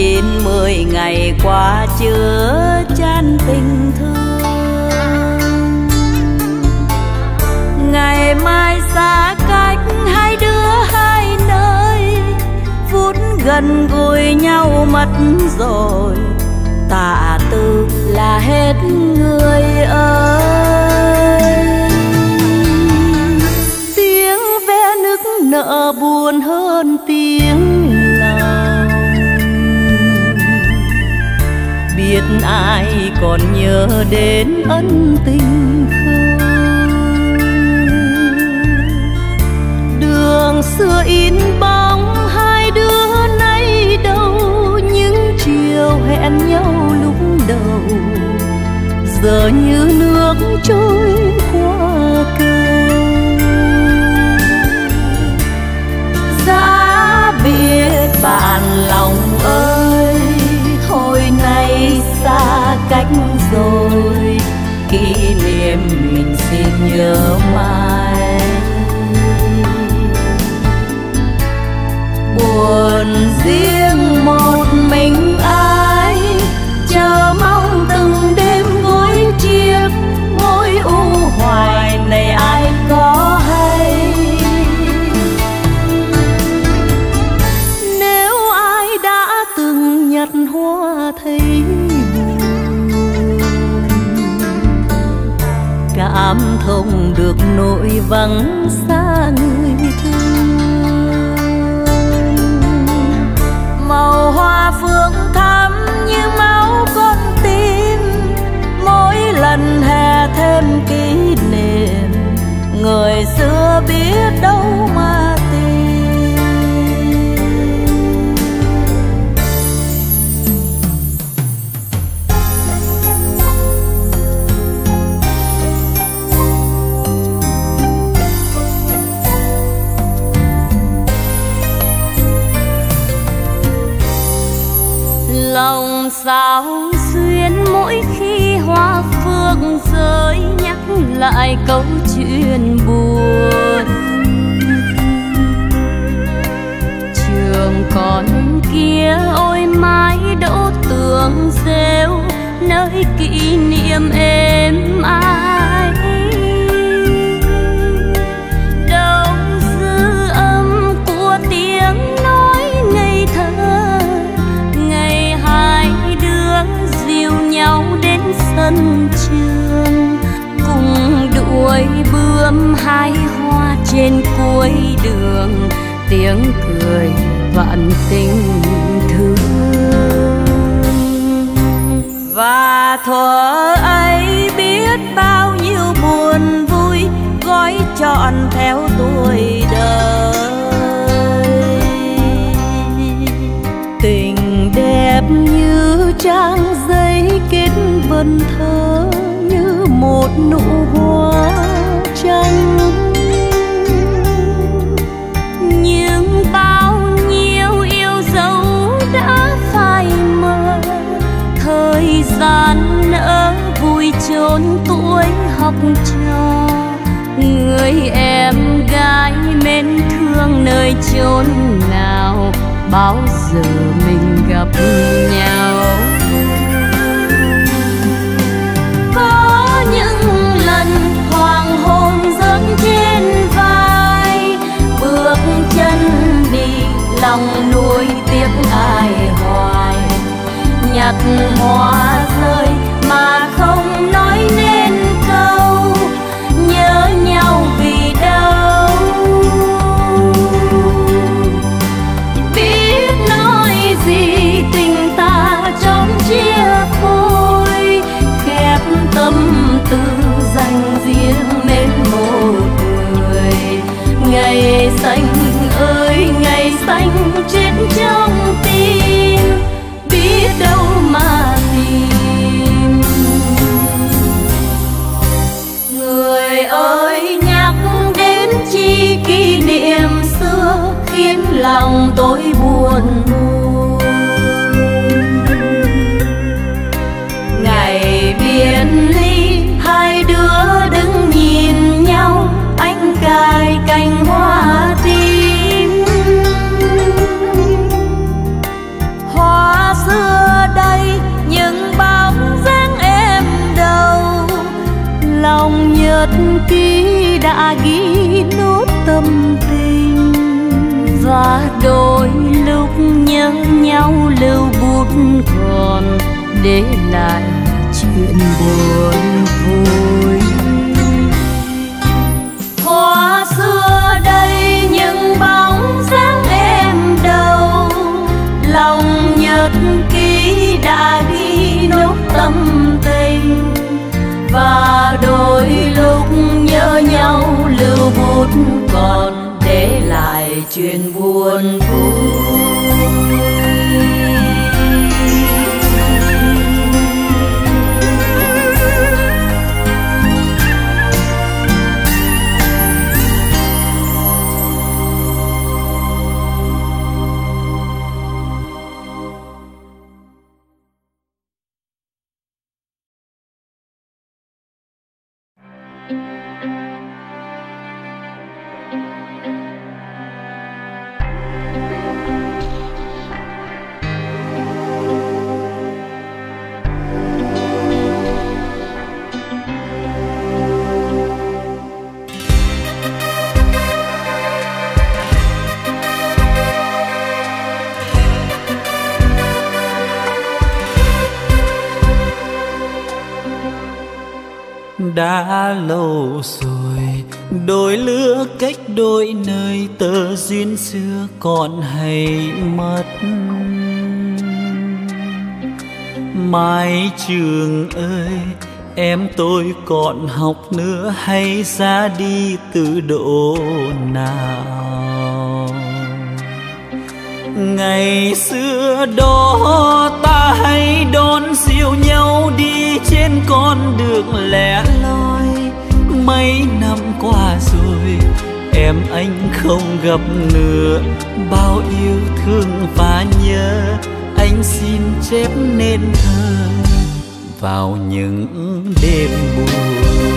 10 ngày qua chứa chan tình thương. Ngày mai xa cách hai đứa hai nơi, phút gần gũi nhau mất rồi, tạ từ là hết người ơi. Tiếng ve nức nở buồn hơn tiếng lòng, biết ai còn nhớ đến ân tình không? Đường xưa in bóng hai đứa nay đâu, những chiều hẹn nhau lúc đầu giờ như nước trôi qua cầu. Giá biết bạn lòng ơi, thôi nay xa cách rồi, kỷ niệm mình xin nhớ mãi. Buồn riêng một mình ai, chờ mong từng đêm gối chiếc, mối u hoài này ai có hay. Nếu ai đã từng nhặt hoa thấy buồn, cảm thông được nỗi vắng xa người thương. Màu hoa phương thắm như máu con tim, mỗi lần hè thêm kỷ niệm, người xưa biết đâu mà tìm. Lòng sao xuyên mỗi khi hoa phương rơi, nhắc lại câu chuyện buồn. Trường con kia ôi mái đỗ tường rêu, nơi kỷ niệm êm ái. Đâu dư âm của tiếng nói ngây thơ, ngày hai đứa dìu nhau đến sân trường, cùng đuổi bướm hái hoa trên cuối đường, tiếng cười vạn tình thương. Và thuở ấy biết bao nhiêu buồn vui, gói trọn theo tuổi đời. Tình đẹp như trang giấy kết vần thơ, như một nụ hoa trắng. Nhưng bao nhiêu yêu dấu đã phai mờ, thời gian nỡ vui chốn tuổi học trò. Người em gái mến thương nơi chốn nào, bao giờ mình gặp nhau. Có những lần hoàng hôn dâng trên vai, bước chân đi lòng nuối tiếc ai hoài. Nhặt hoa rơi mà không nói nên câu, nhớ nhau vì đâu. Biết nói gì tình ta chốn chia phôi, khép tâm tư dành riêng mến một người. Ngày xanh ơi ngày xanh chết trong tim, biết đâu mà tìm. Người ơi nhắc đến chi kỷ niệm xưa, khiến lòng tôi buồn muôn. Ngày biệt ly hai đứa đứng nhìn nhau, anh cài cành hoa tím. nhật ký đã ghi nốt tâm tình, và đôi lúc nhớ nhau lưu bút còn để lại chuyện buồn vui. Hoa xưa đây những bóng dáng em đâu, lòng nhật ký đã ghi nốt tâm tình, và đôi lúc nhớ nhau lưu bút còn để lại chuyện buồn vui. Đã lâu rồi đôi lứa cách đôi nơi, tơ duyên xưa còn hay mất. Mái trường ơi, em tôi còn học nữa hay ra đi từ độ nào? Ngày xưa đó ta hay đón dìu nhau đi trên con đường lẻ loi. Mấy năm qua rồi em anh không gặp nữa, bao yêu thương và nhớ anh xin chép nên thơ vào những đêm buồn.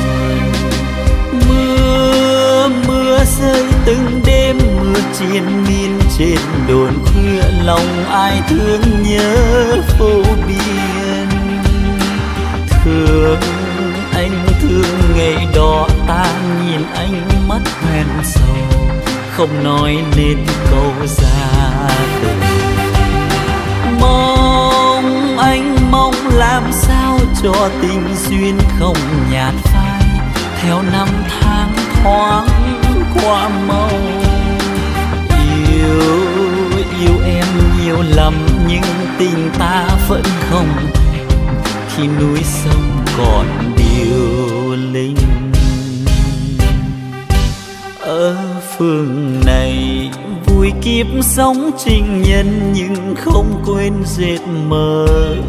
Mưa rơi từng đêm, mưa triền miên trên đồn khuya, lòng ai thương nhớ phố biên. Thương anh thương ngày đó ta nhìn anh mắt hoen sầu, không nói nên câu ra từ. Mong anh mong làm sao cho tình duyên không nhạt phai, theo năm tháng thoáng qua mau. Yêu em nhiều lắm nhưng tình ta vẫn không, khi núi sông còn điêu linh. Ở phương này vui kiếp sống tình nhân, nhưng không quên dệt mơ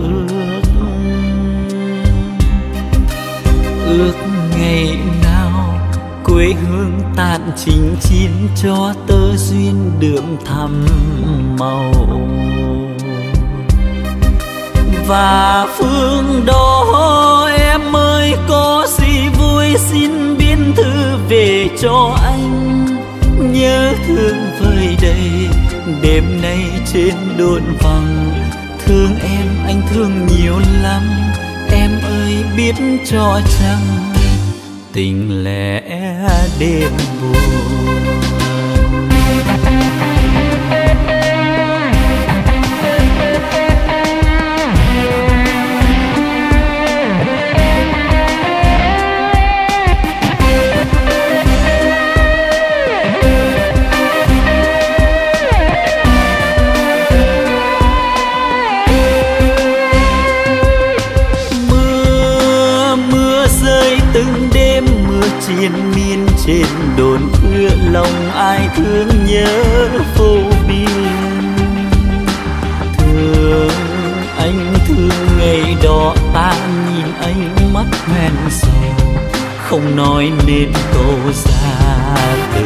ước ngày nào quê hương tàn chinh chiến, cho tơ duyên đượm thắm màu. Và phương đó em ơi có gì vui xin biên thư về cho anh. Nhớ thương vơi đầy đêm nay trên đồn vắng, thương em anh thương nhiều lắm. Em ơi biết cho chăng tình lẽ đêm buồn. Triền miên trên đồn khuya, lòng ai thương nhớ phố biên. Thương anh thương ngày đó ta nhìn anh mắt hoen sầu, không nói nên câu ra từ.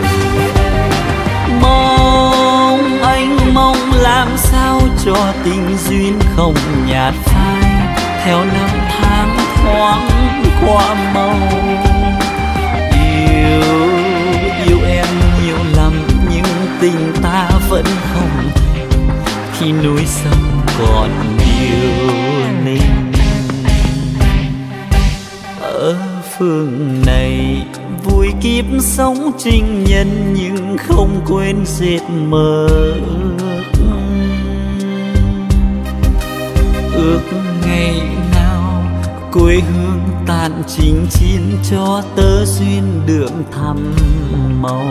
Mong anh mong làm sao cho tình duyên không nhạt phai, theo năm tháng thoáng qua mau. Yêu em nhiều lắm nhưng tình ta vẫn không, khi núi sông còn điêu linh. Ở phương này vui kiếp sống trinh nhân, nhưng không quên dệt mơ ước ngày nào quê hương tàn chinh chiến, cho tơ duyên đượm thắm màu.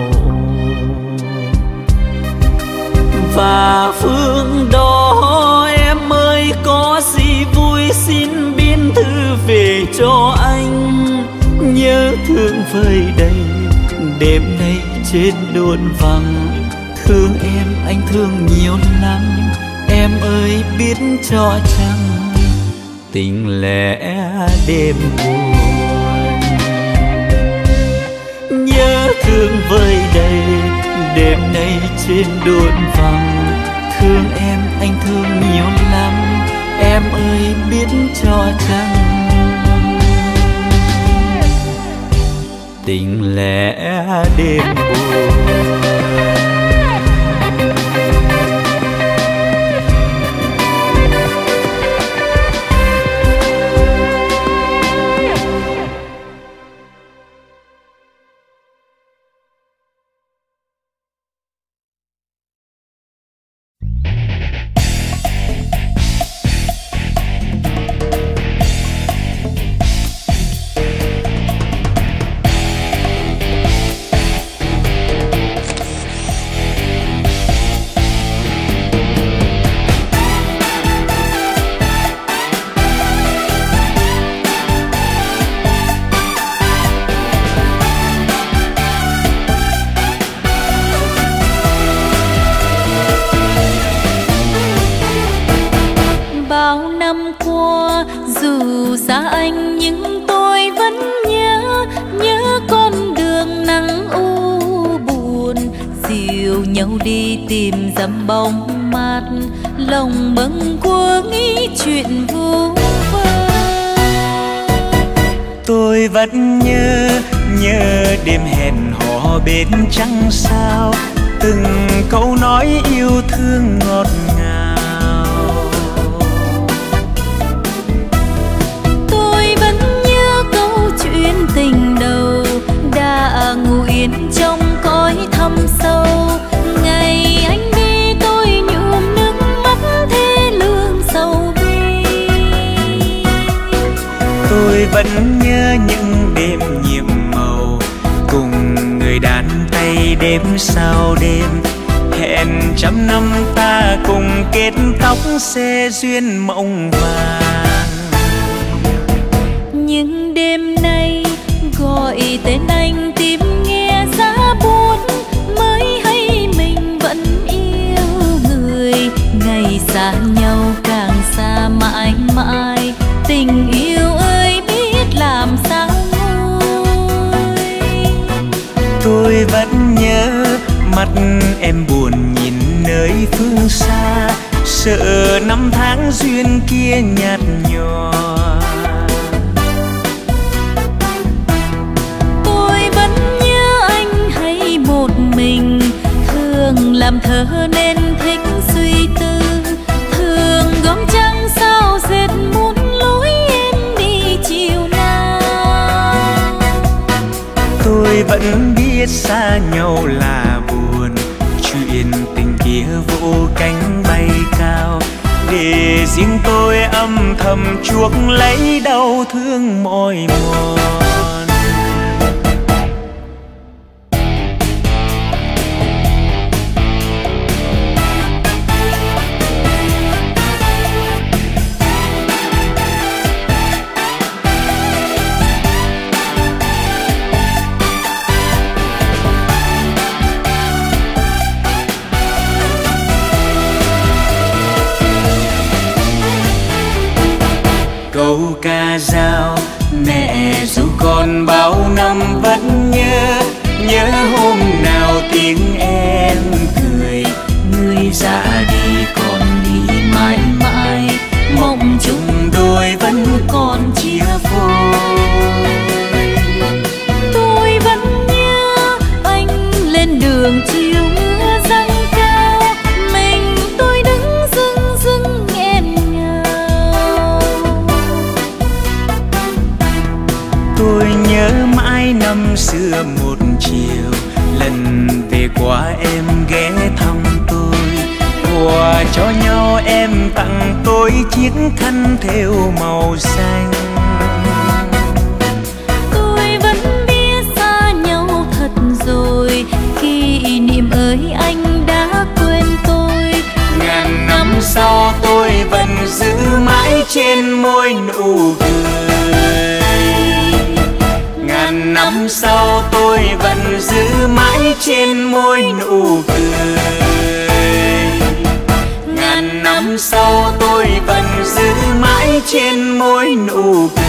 Và phương đó em ơi, có gì vui xin biên thư về cho anh. Nhớ thương vơi đầy đêm nay trên đồn vắng, thương em anh thương nhiều lắm. Em ơi biết cho chăng tình lẽ đêm buồn. Nhớ thương vơi đầy đêm nay trên đồn vắng, thương em anh thương nhiều lắm. Em ơi biết cho chăng tình lẽ đêm buồn. Bóng mát lòng bâng quơ nghĩ chuyện vô vơ. Tôi vẫn nhớ đêm hẹn hò bên trăng sao, từng câu nói yêu thương ngọt ngào. Tôi vẫn nhớ câu chuyện tình đầu đã ngủ yên trong cõi thâm sâu. Ngày anh tôi vẫn nhớ những đêm nhiệm màu, cùng người đàn tay đêm sau đêm. Hẹn trăm năm ta cùng kết tóc xe duyên mộng vàng. Nhưng đêm nay gọi tên anh tìm nghe giá buốt, mới hay mình vẫn yêu người. Ngày xa nhau càng xa mãi mãi, tình yêu ơi biết làm sao nguôi. Tôi vẫn nhớ mắt em buồn nhìn nơi phương xa, sợ năm tháng duyên kia nhạt nhòa. Tôi vẫn nhớ anh hay một mình, thường làm thơ nên thích suy tư, thường gom trăng sao dệt muốn lối em đi chiều nào. Tôi vẫn biết xa nhau là buồn, chuyện tình kia vỗ cánh bay cao, để riêng tôi âm thầm chuốc lấy đau thương mỏi mòn. Câu ca dao mẹ dù con bao năm vẫn nhớ hôm nào tiếng em cười. Người ra đi còn đi mãi mãi, mộng chung đôi vẫn còn chia phôi. Tôi vẫn nhớ anh lên đường chiều mưa giăng cao, mình tôi đứng dưng dưng nghẹn ngào. Tôi nhớ năm xưa một chiều, lần về qua em ghé thăm tôi. Quà cho nhau em tặng tôi chiếc khăn thêu màu xanh. Tôi vẫn biết xa nhau thật rồi, kỷ niệm ơi anh đã quên tôi. Ngàn năm sau tôi vẫn giữ mãi trên môi nụ cười. Ngàn năm sau tôi vẫn giữ mãi trên môi nụ cười. Ngàn năm sau tôi vẫn giữ mãi trên môi nụ cười.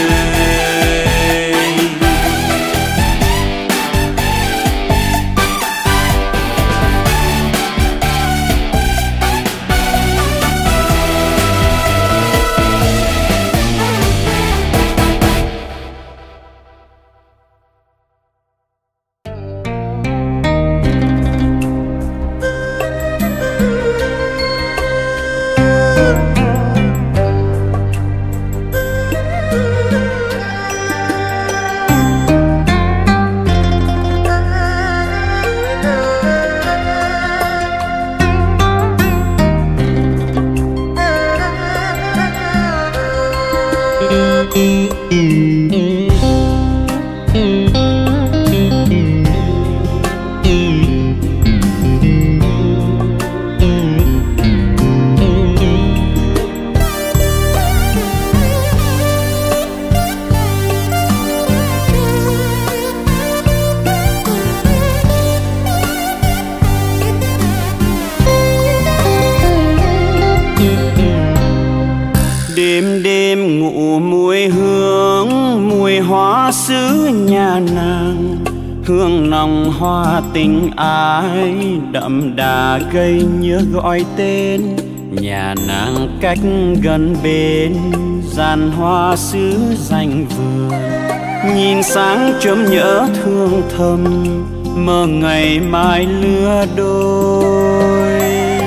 Đêm đêm ngủ mùi hương, mùi hoa xứ nhà nàng. Hương nồng hoa tình ái, đậm đà gây nhớ gọi tên. Nhà nàng cách gần bên, giàn hoa xứ dành vườn. Nhìn sáng chớm nhớ thương thầm, mơ ngày mai lứa đôi.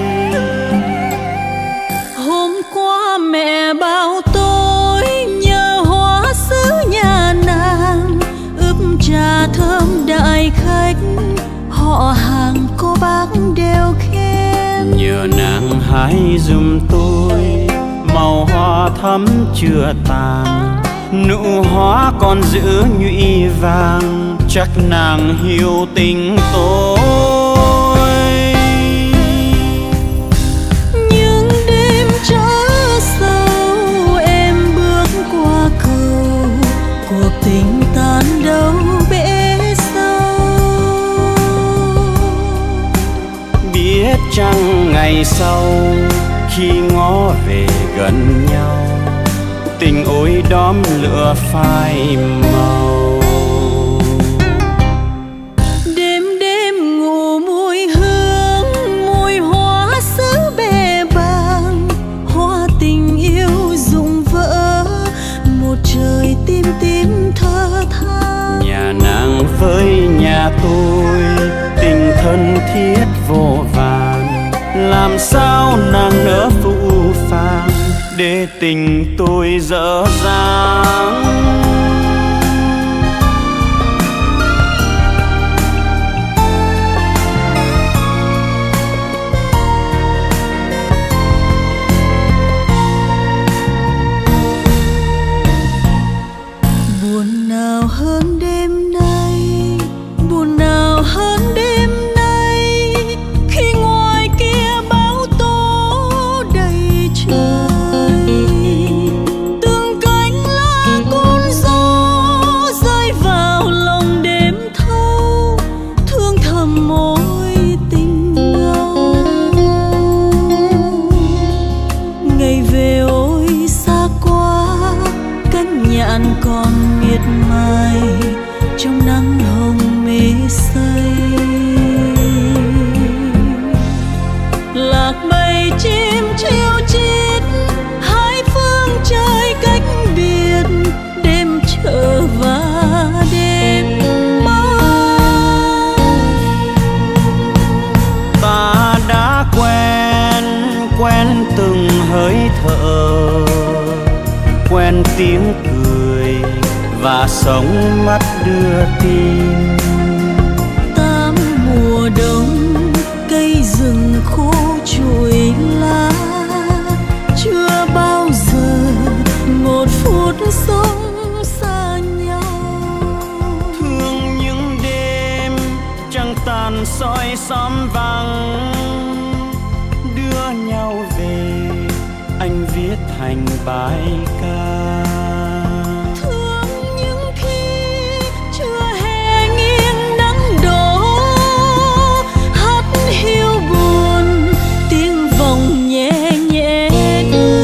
Mẹ bảo tôi nhớ hoa xứ nhà nàng, ướp trà thơm đại khách, họ hàng cô bác đều khen. Nhờ nàng hái giùm tôi màu hoa thắm chưa tàn, nụ hoa còn giữ nhụy vàng, chắc nàng hiểu tình tôi. Nhưng đêm trắng sâu em bước qua cầu, cuộc tình tan đâu bể sâu. Biết chăng ngày sau khi ngó về gần nhau, tình ôi đóm lửa phai màu. Đêm đêm ngủ mùi hương, mùi hoa xứ bề bàng, hoa tình yêu rụng vỡ, một trời tim tim thơ than. Nhà nàng với nhà tôi tình thân thiết vô vàn, làm sao nàng nỡ phũ phàng để tình tôi dở dang. Buồn nào hơn đêm nay, buồn nào hơn đêm nay, khi ngoài kia bão tố đầy trời. Từng cánh lá cuốn gió rơi vào lòng đêm thâu, thương thầm mối tình ngâu. Ngày về ôi xa quá, cánh nhạn còn miệt mài trong nắng hồng mê say. Lạc bầy chim chiêu chít hai phương trời cách biệt, đêm chờ và đêm mong. Ta đã quen từng hơi thở, quen tiếng cười và sống mắt đưa tin. Tám mùa đông cây rừng khô trụi lá, chưa bao giờ một phút sống xa nhau. Thương những đêm trăng tàn soi xóm vắng, đưa nhau về anh viết thành bài ca. Thương những khi chưa hè nghiêng nắng đổ, hát hiu buồn tiếng vòng nhẹ nhẹ đưa.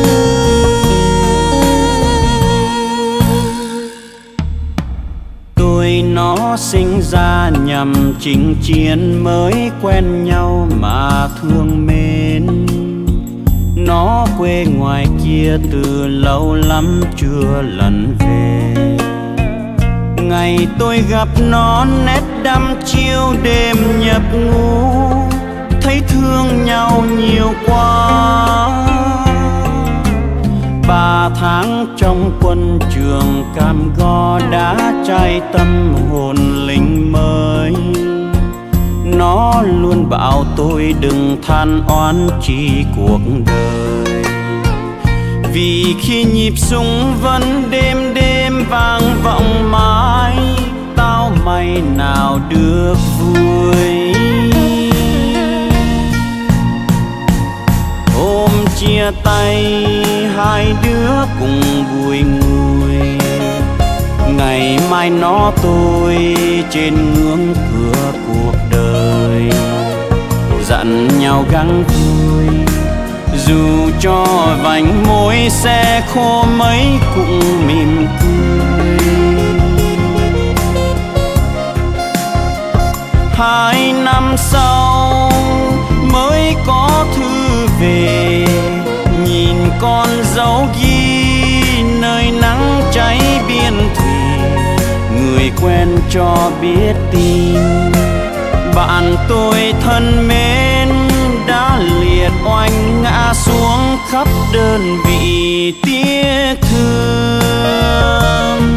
Tôi nó sinh ra nhằm chinh chiến, mới quen nhau mà thương mến. Nó quê ngoài kia từ lâu lắm chưa lần về. Ngày tôi gặp nó nét đăm chiêu đêm nhập ngũ, thấy thương nhau nhiều quá. 3 tháng trong quân trường Cam Go đã trai tâm hồn lính mới. Nó luôn bảo tôi đừng than oán chi cuộc đời, vì khi nhịp súng vẫn đêm đêm vang vọng mãi, tao mày nào được vui. Hôm chia tay hai đứa cùng bùi ngùi, ngày mai nó tôi trên ngưỡng cửa cuộc đời. Dặn nhau gắng vui, dù cho vành môi xe khô mấy cũng mỉm cười. 2 năm sau mới có thư về, nhìn con dấu ghi nơi nắng cháy biên thùy. Người quen cho biết tin, bạn tôi thân mến đã liệt oanh ngã xuống khắp đơn vị tiếc thương.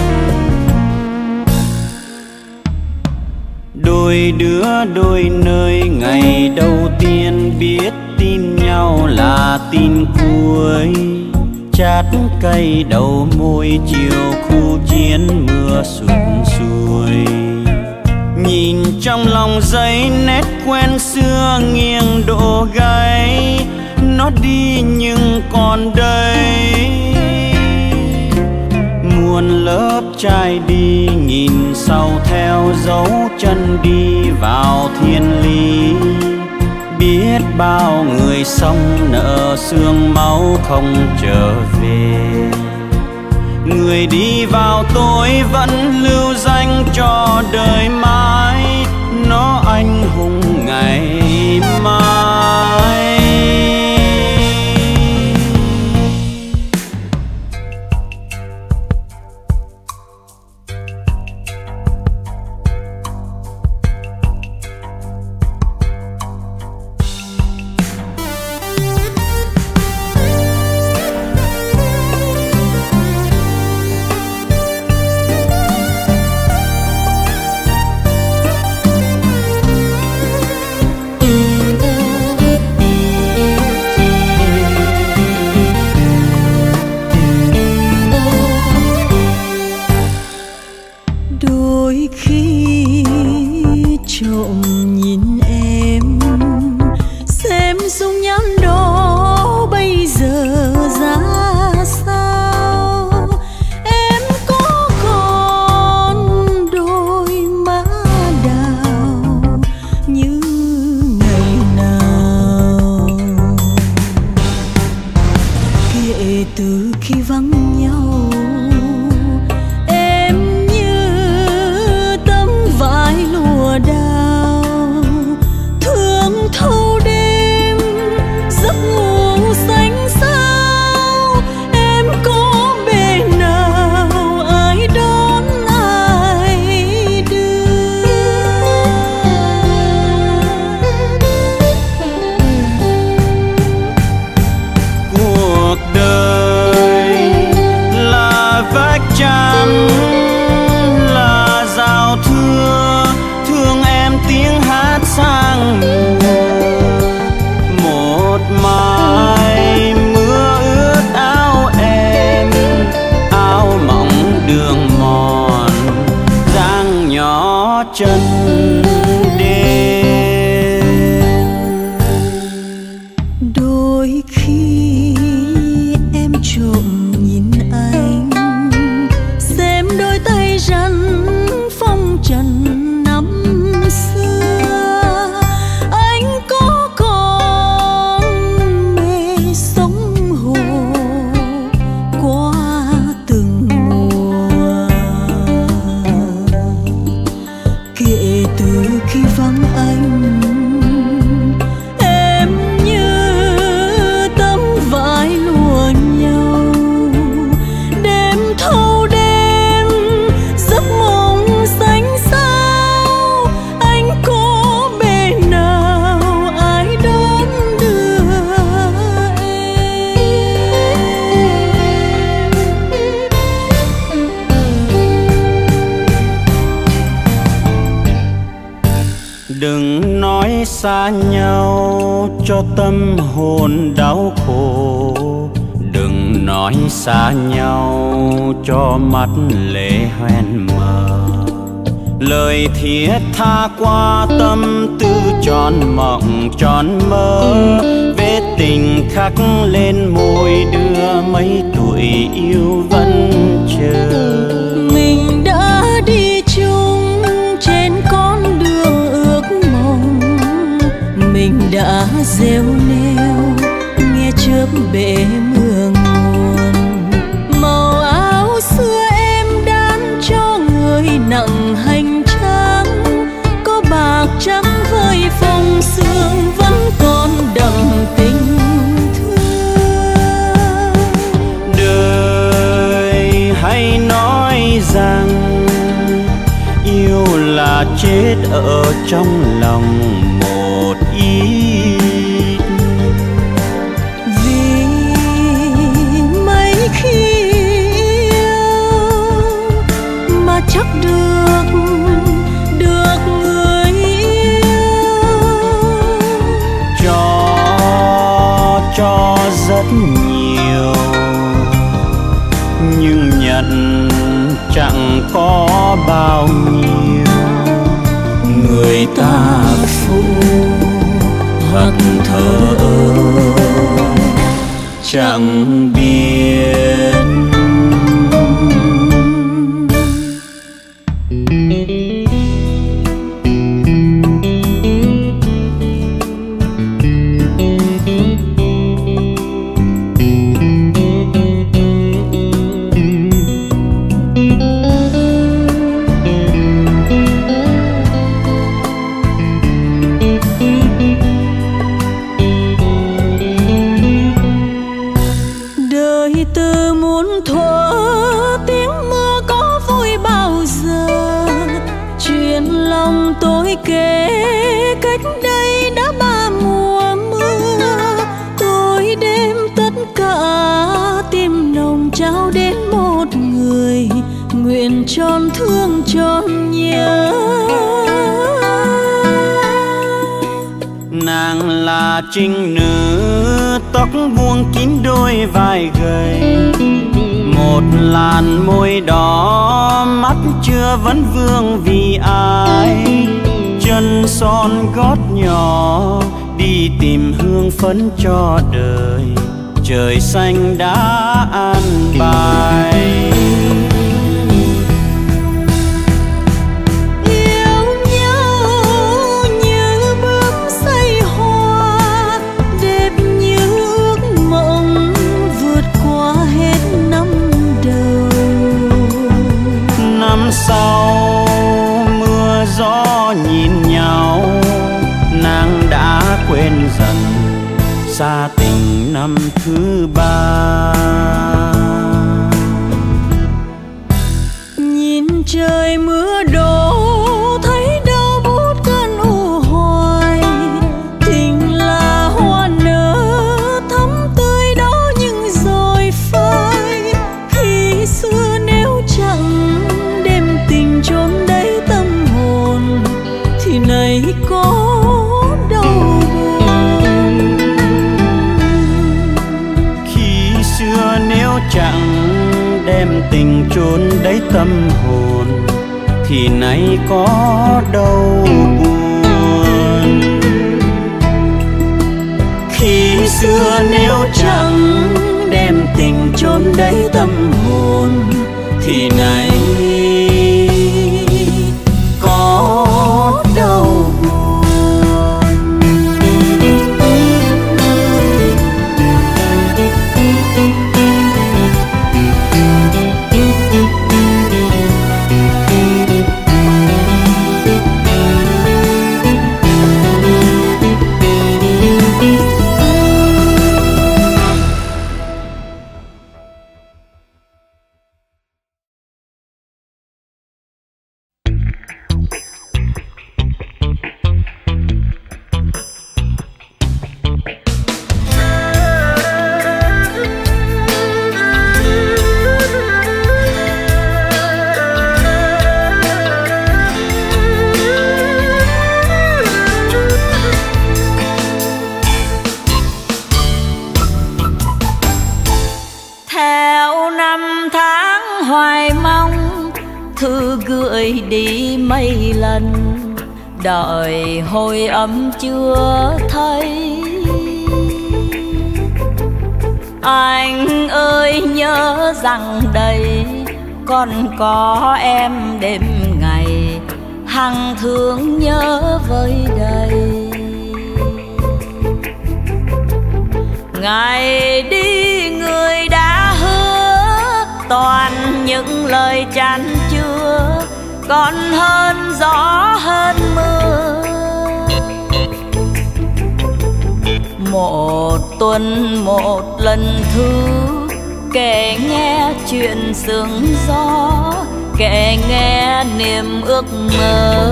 Đôi đứa đôi nơi ngày đầu tiên biết tin nhau là tin cuối. Chát cây đầu môi chiều khu chiến mưa sụt sùi. Nhìn trong lòng giấy nét quen xưa nghiêng độ gáy. Nó đi nhưng còn đây, muôn lớp trai đi nhìn sau theo dấu chân đi vào thiên lý. Biết bao người sống nợ xương máu không trở về. Người đi vào tôi vẫn lưu danh cho đời mãi, nó anh hùng ngày mai. Đôi khi trộm nhìn em, xem dung nhan đó bây giờ ra sao. Em có còn đôi má đào như ngày nào. Kể từ khi vắng nhau, đau thương thâu đêm giấc ngủ xanh sao. Em có bề nào ai đón ai đưa. Cuộc đời là xa nhau cho tâm hồn đau khổ, đừng nói xa nhau cho mắt lệ hoen mờ. Lời thiết tha qua tâm tư tròn mộng tròn mơ, vết tình khắc lên môi đưa mấy tuổi yêu vẫn chờ. Mình đã đi chung trên con đường ước mong, mình đã gieo neo nghe chớp bể mưa nguồn. Màu áo xưa em đan cho người nặng hành trang, có bạc trắng với phong sương vẫn còn đậm tình thương. Đời hay nói rằng yêu là chết ở trong lòng một ít, vì mấy khi yêu mà chắc được người yêu. Cho rất nhiều nhưng nhận chẳng có bao nhiêu. Người ta phụ hoặc thờ chẳng biết. Tròn thương tròn nhớ. Nàng là trinh nữ tóc buông kín đôi vai gầy, một làn môi đỏ mắt chưa vấn vương vì ai. Chân son gót nhỏ đi tìm hương phấn cho đời, trời xanh đã an bài. Sau mưa gió nhìn nhau, nàng đã quên dần xa tình năm thứ ba. Nhìn trời mưa đổ thấy đâu bút cơn u hoài, tình là hoa nở thắm tươi đó nhưng rồi phai. Khi xưa nếu chẳng chốn đấy tâm hồn thì nay có đâu buồn. Khi xưa nếu chẳng đem tình chốn đấy tâm hồn thì nay có đâu buồn. Khi xưa nếu chẳng đem tình chốn đấy tâm hồn thì nay năm tháng hoài mong, thư gửi đi mấy lần, đợi hồi âm chưa thấy. Anh ơi nhớ rằng đây còn có em đêm ngày, hằng thương nhớ với đầy. Ngày đi người đã hứa toàn những lời chan chứa, còn hơn gió hơn mưa. Một tuần một lần thư kể nghe chuyện sương gió, kể nghe niềm ước mơ.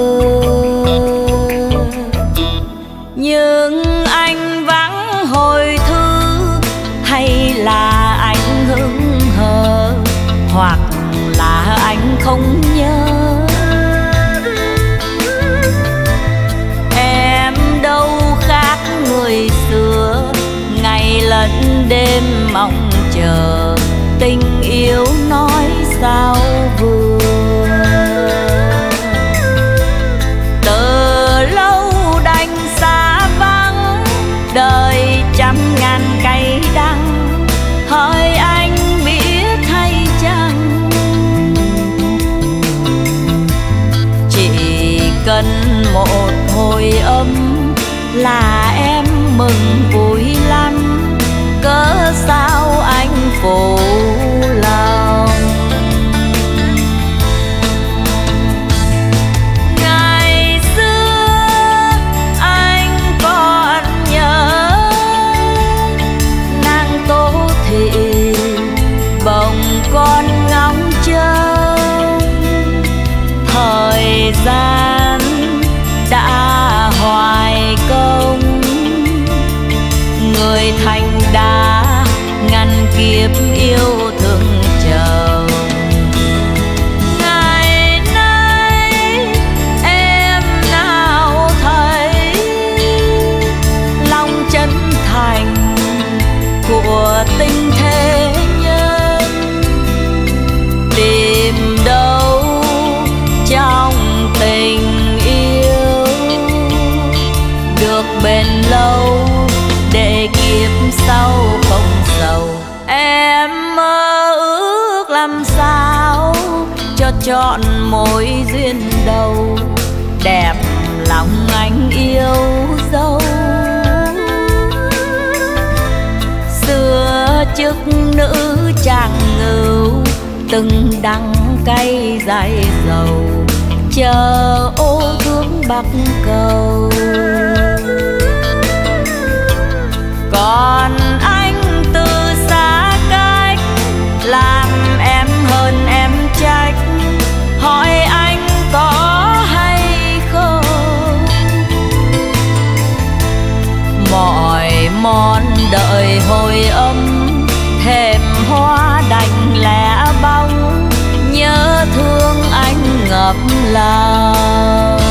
Nhưng anh vắng hồi thư, hay là anh hững hờ, hoặc là anh không nhớ. Em đâu khác người xưa, ngày lẫn đêm mong chờ, tình yêu nói sao vừa. Từ lâu đành xa vắng, đời trăm ngàn cay đắng, hỏi anh biết hay chăng. Chỉ cần một hồi âm là em mừng vui lắm, cớ sao anh phụ lòng. Ngày xưa anh còn nhớ nàng Tố Thị bồng con ngóng trông, thời gian đã hoài công, người thành đã ngăn kiếp yêu thương chồng. Ngày nay em nào thấy lòng chân thành của tình thế nhân, tìm đâu trong tình yêu được bền lâu, để kiếp sau không sầu. Em mơ ước làm sao cho trọn mối duyên đầu, đẹp lòng anh yêu dấu. Xưa chức nữ chàng ngưu, từng đắng cay dài dầu, chờ ô thương bắc cầu. Còn anh từ xa cách, làm em hơn em trách, hỏi anh có hay không. Mọi mòn đợi hồi âm, thềm hoa đành lẻ bóng, nhớ thương anh ngập lòng.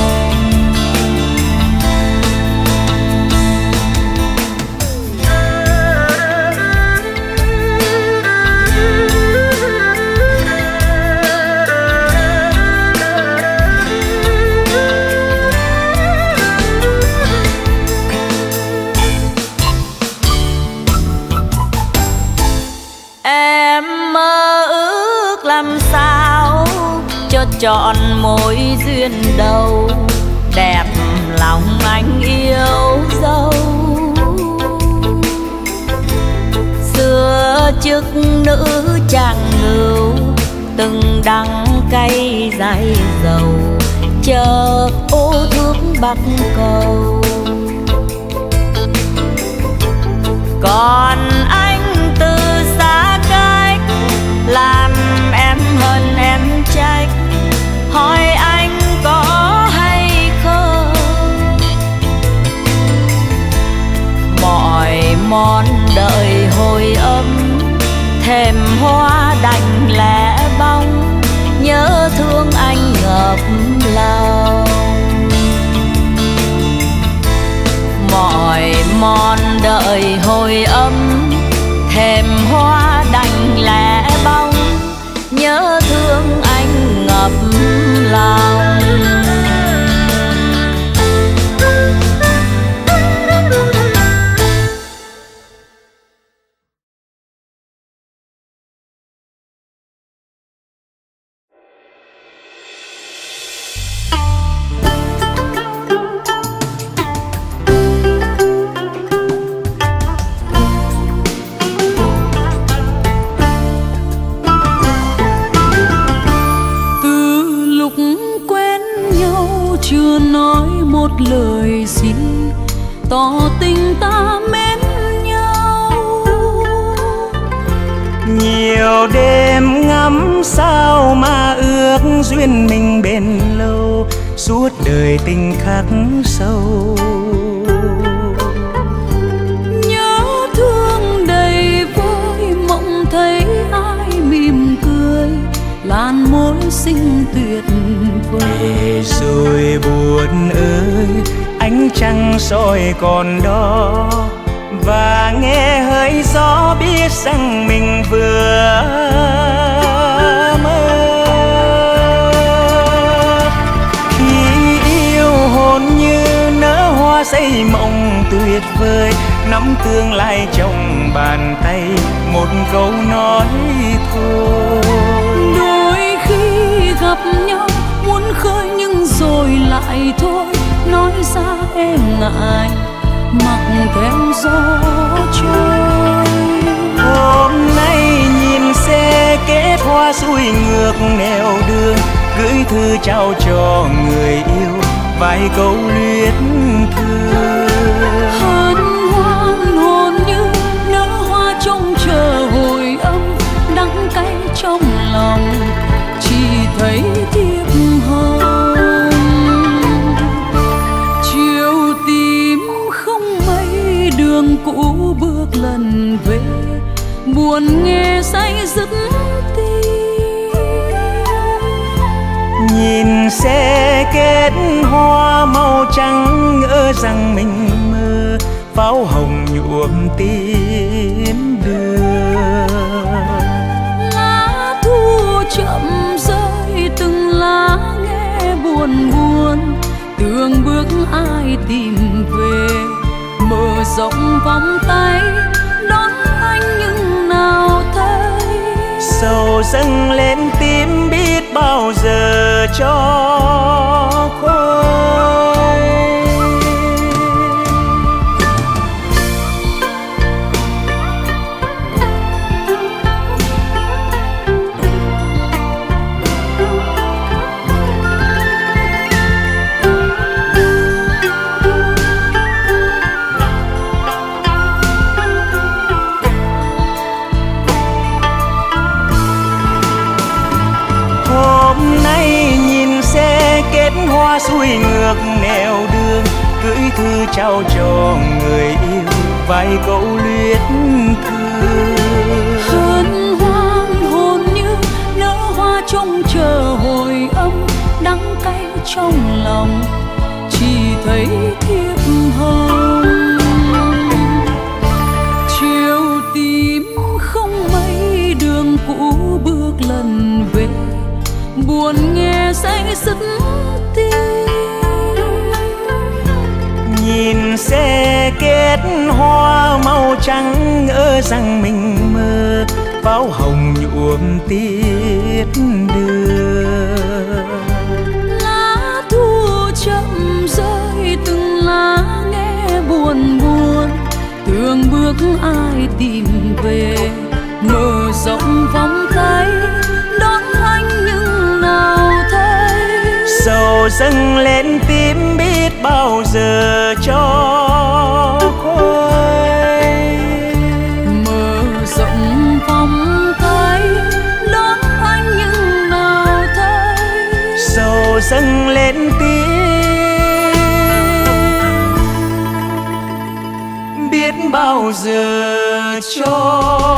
Em mơ ước làm sao cho trọn mối duyên đầu, đẹp lòng anh yêu dấu. Xưa chức nữ chàng ngưu, từng đắng cay dài dầu, chờ ô thương bắc cầu. Còn anh từ xa cách, làm em hơn em trách, hỏi anh có hay không. Mọi mòn đợi hồi âm, thềm hoa đành lẻ bóng, nhớ thương anh ngập lòng. Mọi mòn đợi hồi âm, thềm hoa đành lẻ một lời gì tỏ tình ta mến nhau. Nhiều đêm ngắm sao mà ước duyên mình bền lâu, suốt đời tình khắc sâu. Nhớ thương đầy vơi mộng thấy ai mỉm cười, làn môi xinh tuyệt vời. Rồi buồn ơi, ánh trăng soi còn đó, và nghe hơi gió biết rằng mình vừa mơ. Khi yêu hồn như nở hoa xây mộng tuyệt vời, nắm tương lai trong bàn tay, một câu nói thôi. Đôi khi gặp nhau muốn khơi nhưng rồi lại thôi, nói ra em ngại mặc theo gió trôi. Hôm nay nhìn xe kết hoa xuôi ngược nẻo đường, gửi thư trao cho người yêu vài câu luyến thương. Hân hoan hồn như nở hoa trông chờ hồi âm, đắng cay trong lòng chỉ thấy thiệp hồng. Chiều tím không mây, đường cũ bước lần về, buồn nghe say dứt tim. Nhìn xe kết hoa màu trắng, ngỡ rằng mình mơ, pháo hồng nhuộm tím đường. Lá thu chậm rơi từng lá nghe buồn buồn, tưởng bước ai tìm về, mở rộng vòng tay đón anh nhưng nào thấy. Sầu dâng lên tim biết bao giờ cho khôi. Hoa xuôi ngược nẻo đường, gửi thư trao cho người yêu vài câu luyến thương. Hân hoan hồn như nở hoa trông chờ hồi âm, đắng cay trong lòng chỉ thấy thiệp hồng. Chiều tím không mây, đường cũ bước lần về, buồn nghe say dứt tim. Nhìn xe kết hoa màu trắng, ngỡ rằng mình mơ, pháo hồng nhuộm tiết đường. Lá thu chậm rơi từng lá nghe buồn buồn, tưởng bước ai tìm về, mở rộng vòng tay đón anh nhưng nào thấy. Sầu dâng lên tim biết bao giờ cho khôi. Mở rộng vòng tay đón anh nhưng nào thấy. Sầu dâng lên tim biết bao giờ cho